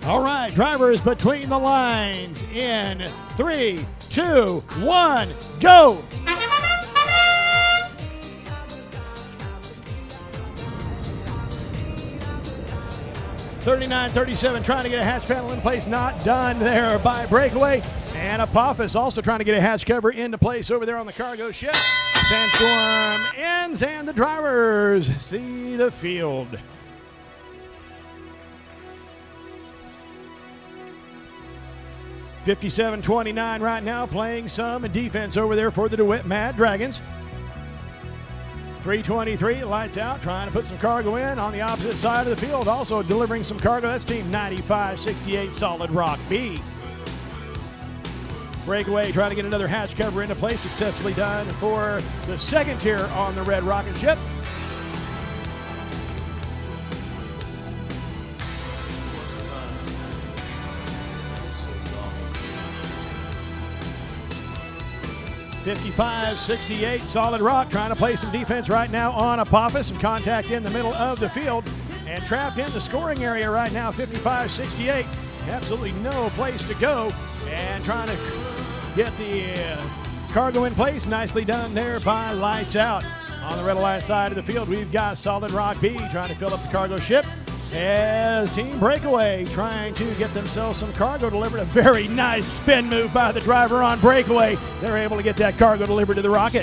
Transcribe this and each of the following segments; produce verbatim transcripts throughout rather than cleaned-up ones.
All right, drivers between the lines in three, two, one, go. thirty-nine thirty-seven trying to get a hatch panel in place, not done there by Breakaway. And Apophis also trying to get a hatch cover into place over there on the cargo ship. Sandstorm ends and the drivers see the field. fifty-seven twenty-nine right now, playing some defense over there for the DeWitt Mad Dragons. three twenty-three, lights out, trying to put some cargo in on the opposite side of the field. Also delivering some cargo, that's team ninety-five sixty-eight Solid Rock B. Breakaway trying to get another hatch cover into place, successfully done for the second tier on the red rocket ship. fifty-five sixty-eight Solid Rock trying to play some defense right now on Apophis. Some contact in the middle of the field and trapped in the scoring area right now. fifty-five sixty-eight, absolutely no place to go, and trying to get the uh, cargo in place. Nicely done there by Lights Out. On the red line side of the field, we've got Solid Rock B trying to fill up the cargo ship, as Team Breakaway trying to get themselves some cargo delivered. A very nice spin move by the driver on Breakaway. They're able to get that cargo delivered to the rocket.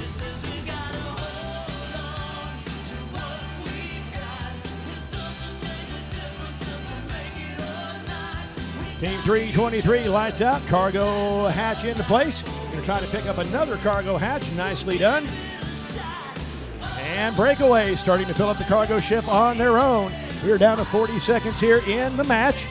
Team three twenty-three, lights out, cargo hatch into place. Going to try to pick up another cargo hatch, nicely done. And Breakaway starting to fill up the cargo ship on their own. We're down to forty seconds here in the match,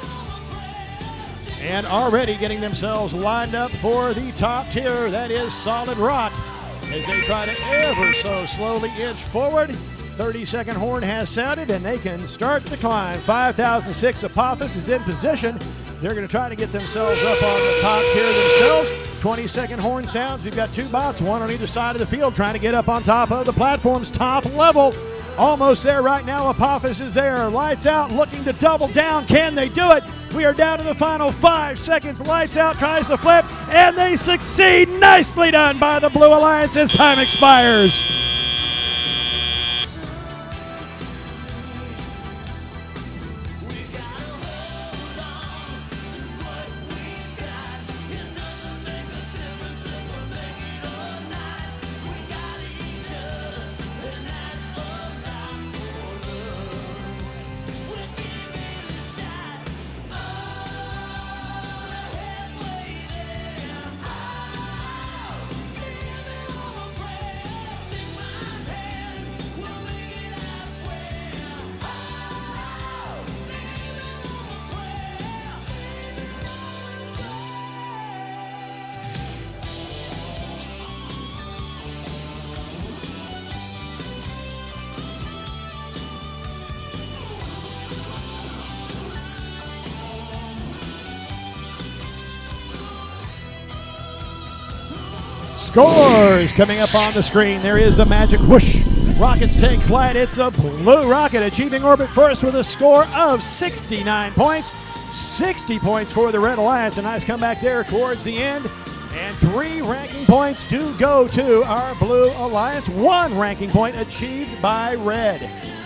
and already getting themselves lined up for the top tier. That is Solid Rock, as they try to ever so slowly inch forward. thirty second horn has sounded, and they can start the climb. five thousand six Apophis is in position. They're going to try to get themselves up on the top tier themselves. twenty second horn sounds. We've got two bots, one on either side of the field, trying to get up on top of the platform's top level. Almost there right now. Apophis is there. Lights Out looking to double down. Can they do it? We are down to the final five seconds. Lights Out tries to flip, and they succeed. Nicely done by the Blue Alliance as time expires. Scores coming up on the screen. There is the magic whoosh. Rockets take flight. It's a blue rocket achieving orbit first with a score of sixty-nine points. sixty points for the Red Alliance. A nice comeback there towards the end. And three ranking points do go to our Blue Alliance. One ranking point achieved by Red.